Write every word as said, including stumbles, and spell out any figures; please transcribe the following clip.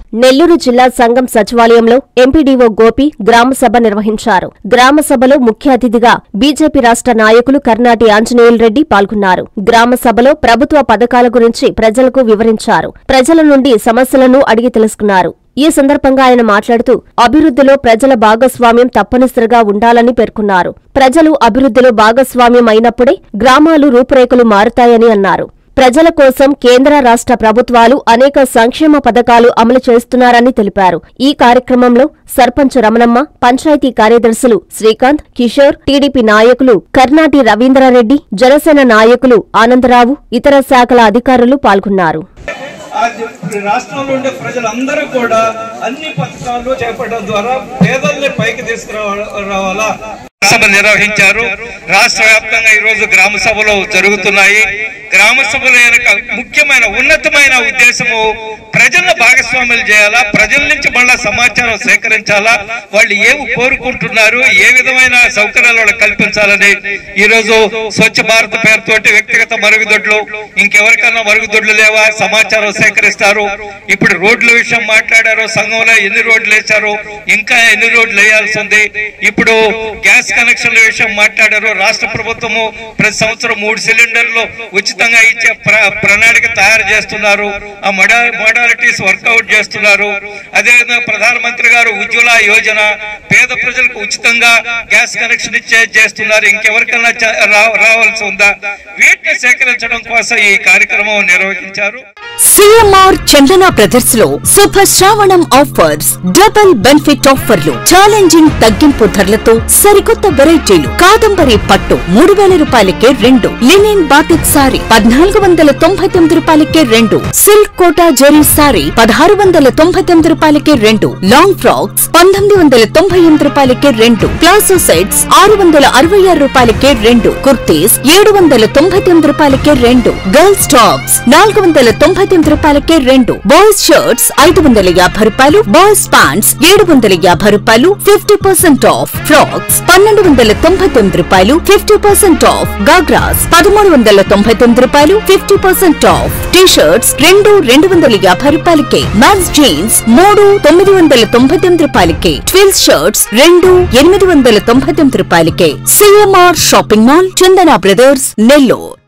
నెల్లూరు జిల్లా సంఘం సచివాలయంలో ఎంపీడీఓ గోపి గ్రామసభ నిర్వహించారు. గ్రామసభలో ముఖ్య అతిథిగా బీజేపీ రాష్ట్ర నాయకులు కర్నాటి ఆంజనేయులరెడ్డి పాల్గొన్నారు. గ్రామసభలో ప్రభుత్వ పథకాల గురించి ప్రజలకు వివరించారు. ప్రజల నుండి సమస్యలను అడిగి తెలుసుకున్నారు. ఈ సందర్భంగా ఆయన మాట్లాడుతూ అభివృద్ధిలో ప్రజల భాగస్వామ్యం తప్పనిసరిగా ఉండాలని పేర్కొన్నారు. ప్రజలు అభివృద్ధిలో భాగస్వామ్యం అయినప్పుడే గ్రామాలు రూపురేఖలు మారుతాయని అన్నారు. ప్రజల కోసం కేంద్ర రాష్ట్ర ప్రభుత్వాలు అనేక సంక్షేమ పథకాలు అమలు చేస్తున్నారని తెలిపారు. ఈ కార్యక్రమంలో సర్పంచ్ రమణమ్మ, పంచాయతీ కార్యదర్శులు శ్రీకాంత్, కిషోర్, టీడీపీ నాయకులు కర్నాటి రవీంద్రారెడ్డి, జనసేన నాయకులు ఆనందరావు, ఇతర శాఖల అధికారులు పాల్గొన్నారు. రాష్ట్రంలో ఉండే ప్రజలందరూ కూడా అన్ని పథకాలు చేపట్టడం ద్వారా పేదల్ని పైకి తీసుకురావాలా సభ నిర్వహించారు. రాష్ట్ర వ్యాప్తంగా ఈ రోజు గ్రామ సభలు జరుగుతున్నాయి. గ్రామ సభల వెనుక ముఖ్యమైన ఉన్నతమైన ఉద్దేశము ప్రజలను భాగస్వాములు చేయాలా, ప్రజల నుంచి మళ్ళా సమాచారం సేకరించాలా, వాళ్ళు ఏమి కోరుకుంటున్నారు, ఏ విధమైన సౌకర్యాలు వాళ్ళకి కల్పించాలని ఈ రోజు స్వచ్ఛ భారత్ పేరుతోటి వ్యక్తిగత మరుగుదొడ్లు, ఇంకెవరికన్నా మరుగుదొడ్లు లేవా సమాచారం సేకరిస్తారు. ఇప్పుడు రోడ్ల విషయం మాట్లాడారు. సంఘంలో ఎన్ని రోడ్లు వేశారు, ఇంకా ఎన్ని రోడ్లు వేయాల్సి ఉంది. ఇప్పుడు గ్యాస్ కనెక్షన్ల విషయం మాట్లాడారు. రాష్ట్ర ప్రభుత్వము ప్రతి సంవత్సరం మూడు సిలిండర్లు ఉచితంగా ఇచ్చే ప్రణాళిక తయారు చేస్తున్నారు. ఆ మోడాలిటీస్ వర్కౌట్ చేస్తున్నారు. అదేవిధంగా ప్రధానమంత్రి గారు ఉజ్వల యోజన పేద ప్రజలకు ఉచితంగా గ్యాస్ కనెక్షన్ ఇచ్చే చేస్తున్నారు. ఇంకెవరికన్నా రావాల్సి ఉందా, వీటిని సేకరించడం కోసం ఈ కార్యక్రమం నిర్వహించారు. సిఎంఆర్ చందన బ్రదర్స్ లో శుభ శ్రావణం ఆఫర్స్, డబుల్ బెనిఫిట్ ఆఫర్లు, ఛాలెంజింగ్ తగ్గింపు ధరలతో సరికొత్త వెరైటీలు. కాదంబరి పట్టు మూడు వేల రూపాయలకే రెండు, లినిన్ బాటిక్ సారీ పద్నాలుగు వందల తొంభై తొమ్మిది రూపాయలకే రెండు, సిల్క్ కోటా జెరీ సారీ పదహారు వందల తొంభై తొమ్మిది రూపాయలకే రెండు, లాంగ్ ఫ్రాక్స్ పంతొమ్మిది వందల తొంభై ఎనిమిది రూపాయలకే రెండు, ప్లాజో సెట్స్ ఆరు వందల అరవై ఆరు రూపాయలకే రెండు, కుర్తీస్ ఏడు వందల తొంభై తొమ్మిది రూపాయలకే రెండు, గర్ల్స్ టాప్స్ నాలుగు వందల తొంభై తొమ్మిది రూపాయలకే రెండు, బాయ్స్ షర్ట్స్ ఐదు వందల యాభై రూపాయలు, బాయ్స్ ప్యాంట్స్ ఏడు వందల యాభై రూపాయలు, ఫిఫ్టీ పర్సెంట్ ఆఫ్, ఫ్రాక్స్ పన్నెండు వందల తొంభై తొమ్మిది రూపాయలు, ఫిఫ్టీ పర్సెంట్ ఆఫ్, గాగ్రాస్ పదమూడు వందల తొంభై తొమ్మిది రూపాయలు, fifty percent off, T shirts రెండు రెండు వందల యాభై రూపాయలకే, మ్యాన్స్ జీన్స్ మూడు తొమ్మిది వందల తొంభై తొమ్మిది రూపాయలకే, ట్విల్స్ షర్ట్స్ రెండు ఎనిమిది వందల తొంభై తొమ్మిది రూపాయలకే. CMR shopping mall, Chandana Brothers, Nellore.